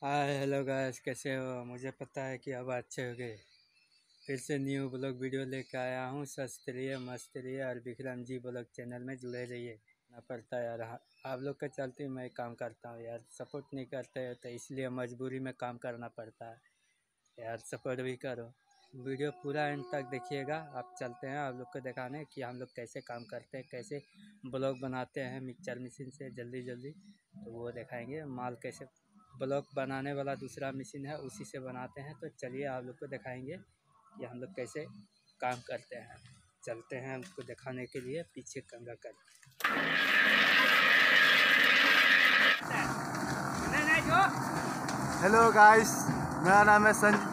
Hi hello guys, कैसे हो? मुझे पता है कि अब अच्छे हो गए। फिर से न्यू ब्लॉग वीडियो लेकर आया हूँ। सस्त रहिए, मस्त रहिए और विक्रम जी ब्लॉग चैनल में जुड़े रहिए। ना पड़ता यार, आप लोग के चलते मैं काम करता हूँ यार। सपोर्ट नहीं करते तो इसलिए मजबूरी में काम करना पड़ता है यार। सपोर्ट भी करो। वीडियो पूरा एंड तक देखिएगा। आप चलते हैं आप लोग को दिखाने कि हम लोग कैसे काम करते हैं, कैसे ब्लॉग बनाते हैं मिक्सचर मशीन से जल्दी जल्दी। तो वो दिखाएंगे माल कैसे ब्लॉग बनाने वाला दूसरा मशीन है, उसी से बनाते हैं। तो चलिए आप लोग को दिखाएंगे कि हम लोग कैसे काम करते हैं। चलते हैं हमको दिखाने के लिए, पीछे कंगा कर। हेलो गाइस, मेरा नाम है संजय।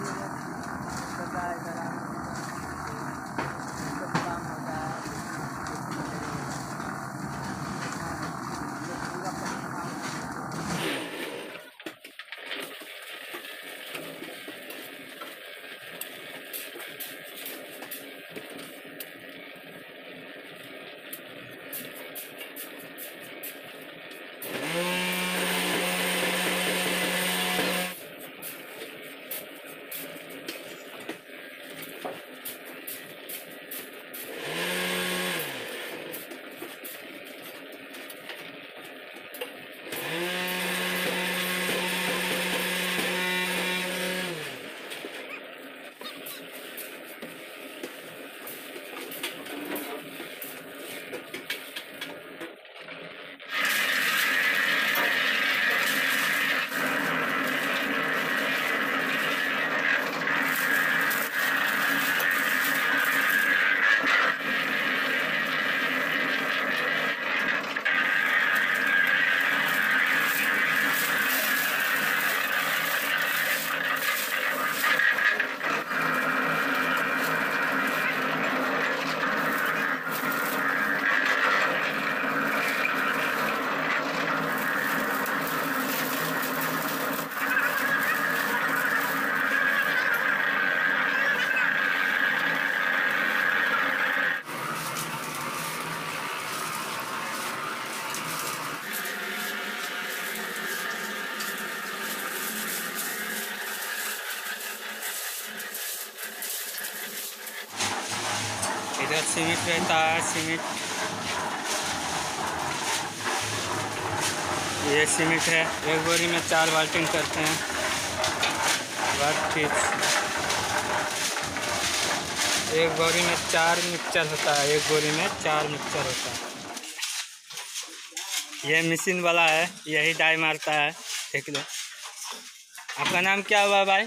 इधर सीमेंट रहता है। सीमेंट, ये सीमेंट है। एक बोरी में 4 बाल्टी करते हैं। एक बोरी में 4 मिक्सचर होता है। एक बोरी में 4 मिक्सचर होता है। ये मशीन वाला है, यही डाई मारता है। देख लो। आपका नाम क्या हुआ भाई?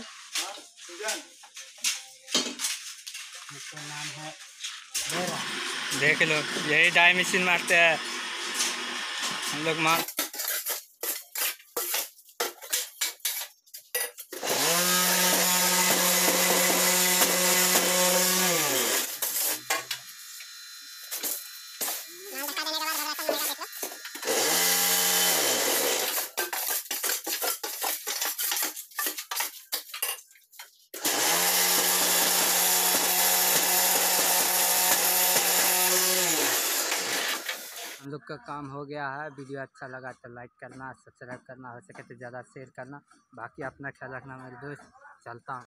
नाम है देख लो, यही डाई मशीन मारते हैं हम लोग। मार हम लोग का काम हो गया है। वीडियो अच्छा लगा तो लाइक करना, सब्सक्राइब करना, हो सके तो ज़्यादा शेयर करना। बाकी अपना ख्याल रखना मेरे दोस्त। चलता हूँ।